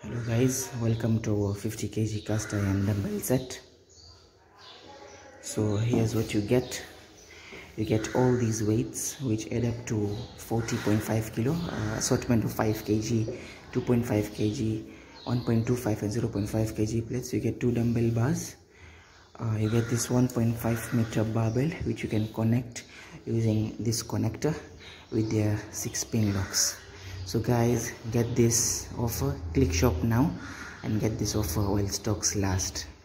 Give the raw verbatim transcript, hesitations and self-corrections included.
Hello guys, welcome to our fifty kilogram cast iron dumbbell set. So here's what you get. You get all these weights which add up to forty point five kilo, uh, assortment of five kilograms, two point five kilograms, one point two five and zero point five kilogram plates. You get two dumbbell bars. Uh, you get this one point five meter barbell which you can connect using this connector with their six pin locks. So guys, get this offer, click shop now and get this offer while stocks last.